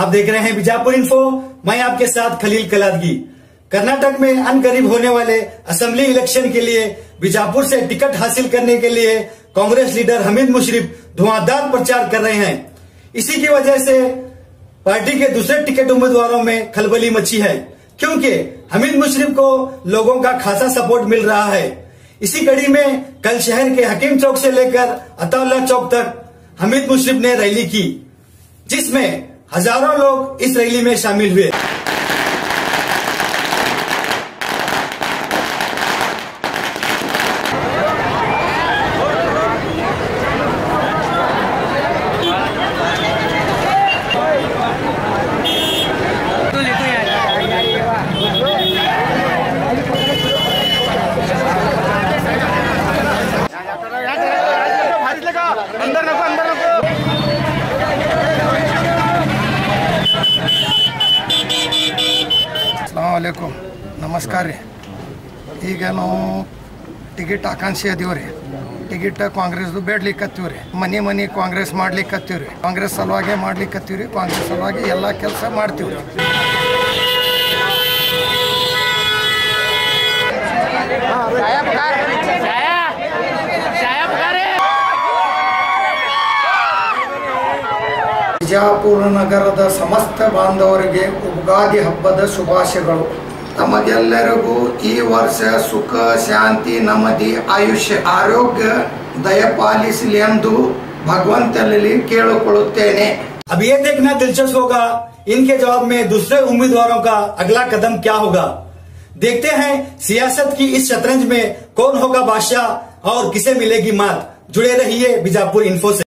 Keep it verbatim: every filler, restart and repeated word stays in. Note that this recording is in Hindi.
आप देख रहे हैं बीजापुर इन्फो। मैं आपके साथ खलील कलादगी। कर्नाटक में अनकरीब होने वाले असेंबली इलेक्शन के लिए बीजापुर से टिकट हासिल करने के लिए कांग्रेस लीडर हमीद मुशर्रफ धुआंधार प्रचार कर रहे हैं। इसी की वजह से पार्टी के दूसरे टिकट उम्मीदवारों में खलबली मची है, क्योंकि हमीद मुशर्रफ को लोगों का खासा सपोर्ट मिल रहा है। इसी कड़ी में कल शहर के हकीम चौक से लेकर अताउल्लाह चौक तक हमीद मुशर्रफ ने रैली की, जिसमें हजारों लोग इस रैली में शामिल हुए। अंदर रखो, अंदर रखो। अस्सलाम वालेकुम, नमस्कार ರೀ। ಈಗ ನಾವು ಟಿಕೆಟ್ ಆಕಾಂಕ್ಷಿ ಅದೀವ್ರಿ। ಟಿಕೆಟ್ ಕಾಂಗ್ರೆಸ್ದು ಬೇಡ್ಲಿಕ್ಕತ್ತೀವಿ ರೀ। ಮನೆ ಮನೆ ಕಾಂಗ್ರೆಸ್ ಮಾಡ್ಲಿಕ್ಕತ್ತೀವಿ ರೀ। ಕಾಂಗ್ರೆಸ್ ಸಲುವಾಗಿ ಮಾಡ್ಲಿಕ್ಕತ್ತೀವಿ ರೀ। ಕಾಂಗ್ರೆಸ್ ಸಲುವಾಗಿ ಎಲ್ಲ ಕೆಲಸ ಮಾಡ್ತೀವಿ ರೀ। ಬಿಜಾಪುರ ನಗರದ ಸಮಸ್ತ ಬಾಂಧವರಿಗೆ ಉಗಾದಿ ಹಬ್ಬದ ಶುಭಾಶಯಗಳು। ತಮಗೆಲ್ಲರಿಗೂ ಈ ವರ್ಷ ಸುಖ ಶಾಂತಿ ನೆಮ್ಮದಿ ಆಯುಷ್ಯ ಆರೋಗ್ಯ ದಯಪಾಲಿಸಲಿ ಎಂದು ಭಗವಂತನಲ್ಲಿ ಕೇಳಿಕೊಳ್ಳುತ್ತೇನೆ। अब ये देखना दिलचस्प होगा इनके जवाब में दूसरे उम्मीदवारों का अगला कदम क्या होगा। देखते हैं सियासत की इस शतरंज में कौन होगा बादशाह और किसे मिलेगी मात। जुड़े रहिए बीजापुर इन्फो से।